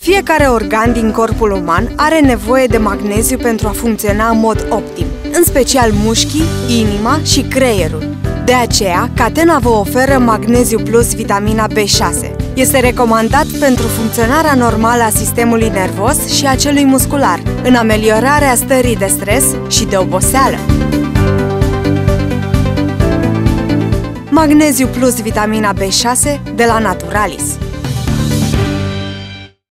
Fiecare organ din corpul uman are nevoie de magneziu pentru a funcționa în mod optim, în special mușchii, inima și creierul. De aceea, Catena vă oferă Magneziu Plus vitamina B6. Este recomandat pentru funcționarea normală a sistemului nervos și a celui muscular, în ameliorarea stării de stres și de oboseală. Magneziu Plus vitamina B6 de la Naturalis.